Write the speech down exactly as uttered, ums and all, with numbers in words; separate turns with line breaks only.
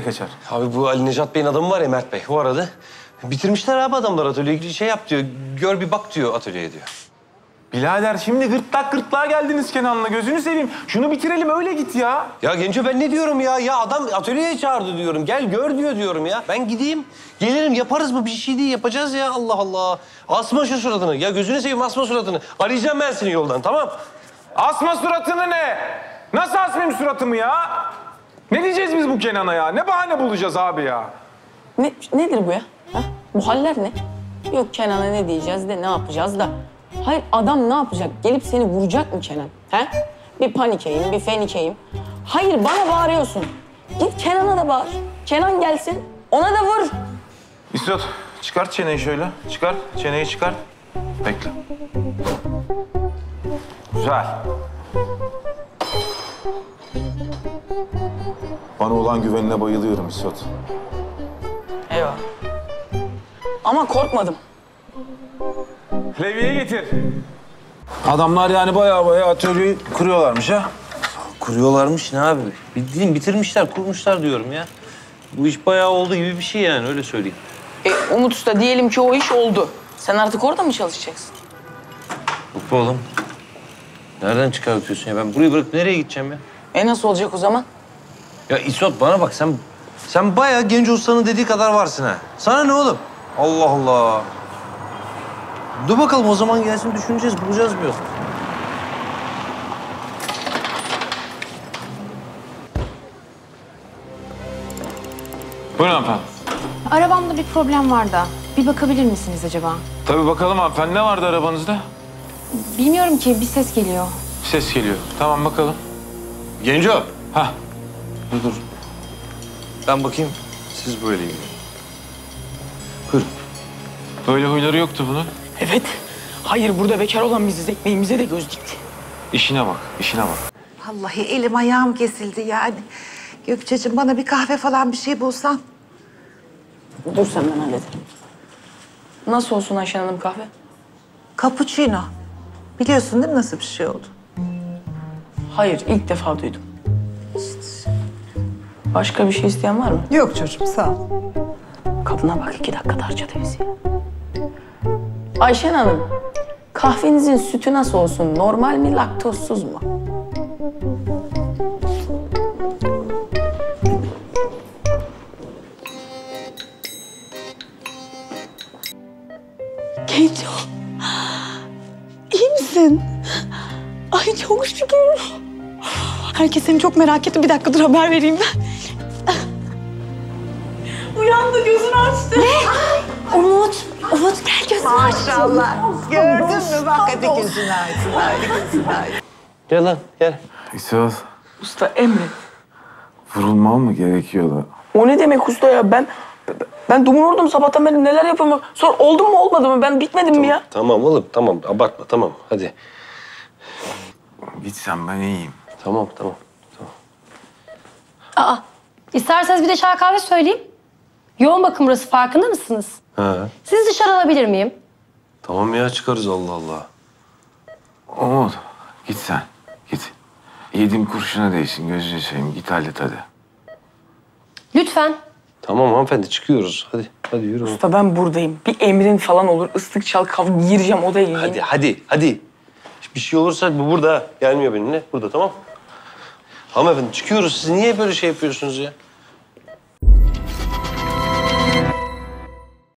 kaçar?
Abi bu Ali Necat Bey'in adamı var ya, Mert Bey. O aradı. Bitirmişler abi adamlar atölyeyi. Şey yap diyor, gör bir bak diyor atölyeye diyor.
Birader şimdi gırtlak gırtlağa geldiniz Kenan'la. Gözünü seveyim. Şunu bitirelim öyle git ya.
Ya Genco ben ne diyorum ya? Ya adam atölyeye çağırdı diyorum. Gel gör diyor diyorum ya. Ben gideyim, gelirim yaparız mı? Bir şey değil yapacağız ya. Allah Allah. Asma şu suratını. Ya gözünü seveyim asma suratını. Arayacağım ben seni yoldan, tamam?
Asma suratını ne? Nasıl asmayayım suratımı ya? Ne diyeceğiz biz bu Kenan'a ya? Ne bahane bulacağız abi ya?
Ne, nedir bu ya? Ha? Bu haller ne? Yok Kenan'a ne diyeceğiz de ne yapacağız da. Hayır adam ne yapacak? Gelip seni vuracak mı Kenan? He? Bir panikeyim, bir fenikeyim. Hayır bana bağırıyorsun. Git Kenan'a da bağır. Kenan gelsin, ona da vur.
İsot çıkart çeneyi şöyle. Çıkar, çeneyi çıkar. Bekle. Güzel. Bana olan güvenine bayılıyorum İsot.
Eyvallah. Ama korkmadım.
Levye'ye getir. Adamlar yani bayağı bayağı atölyeyi kuruyorlarmış ha.
Kuruyorlarmış ne abi? Bildiğin bitirmişler, kurmuşlar diyorum ya. Bu iş bayağı oldu gibi bir şey yani, öyle söyleyeyim.
E, Umut Usta diyelim ki o iş oldu. Sen artık orada mı çalışacaksın?
Yok be oğlum. Nereden çıkartıyorsun ya? Ben burayı bırakıp nereye gideceğim ya?
E nasıl olacak o zaman?
Ya İsot bana bak, sen sen bayağı Genco Usta'nın dediği kadar varsın ha. Sana ne oğlum? Allah Allah. Dur bakalım o zaman gelsin, düşüneceğiz, bulacağız bir yol.
Buyurun hanımefendi.
Arabamda bir problem var da. Bir bakabilir misiniz acaba?
Tabii bakalım hanımefendi. Ne vardı arabanızda?
Bilmiyorum ki bir ses geliyor.
Ses geliyor. Tamam bakalım.
Genco.
Hah.
Dur dur. Ben bakayım, siz böyle ilgilenin. Buyurun.
Böyle huyları yoktu bunun.
Evet. Hayır burada bekar olan biziz. Ekmeğimize de göz dikti.
İşine bak, işine bak.
Vallahi elim ayağım kesildi yani. Gökçe'cim bana bir kahve falan bir şey bulsan.
Dur sen ben hallederim. Nasıl olsun Ayşen Hanım kahve?
Cappuccino. Biliyorsun değil mi nasıl bir şey oldu?
Hayır ilk defa duydum. Başka bir şey isteyen var mı?
Yok çocuğum sağ ol.
Kadına bak iki dakikada harcadı bizi. Ayşen Hanım, kahvenizin sütü nasıl olsun? Normal mi, laktozsuz mu?
Genco, iyi misin? Ay çok şükür. Herkes seni çok merak etti. Bir dakika dur haber vereyim ben. Uyandı, gözünü açtı. Ne? Umut, Umut gel gözünü aç.
Maşallah. Gördün mü? Bak hadi gözünü açsın. Hadi gözünü aç.
Gel lan, gel.
İsot,
Usta emret.
vurulmam mı gerekiyor da?
O ne demek usta ya? Ben ben dumururdum sabahtan beri neler yapıyorum. Sonra oldu mu olmadı mı? Ben bitmedim mi ya?
Tamam oğlum, tamam. Abartma, tamam. Hadi.
Gitsem ben iyiyim.
Tamam, tamam. tamam.
Aa, isterseniz bir de çay kahve söyleyeyim. Yoğun bakım burası, farkında mısınız?
Ha,
Sizi dışarı alabilir miyim?
tamam ya, çıkarız Allah Allah.
Umut, git sen. Git. Yediğim kurşuna değsin. Gözünü seveyim. Git hallet hadi.
Lütfen.
Tamam hanımefendi, çıkıyoruz. Hadi, hadi yürü.
Usta ben buradayım. Bir emrin falan olur. Islık çal kav gireceğim odaya gireceğim.
Hadi, hadi, hadi. Bir şey olursa bu burada. Gelmiyor benimle. Burada, tamam. Hanımefendi çıkıyoruz. Siz niye böyle şey yapıyorsunuz ya?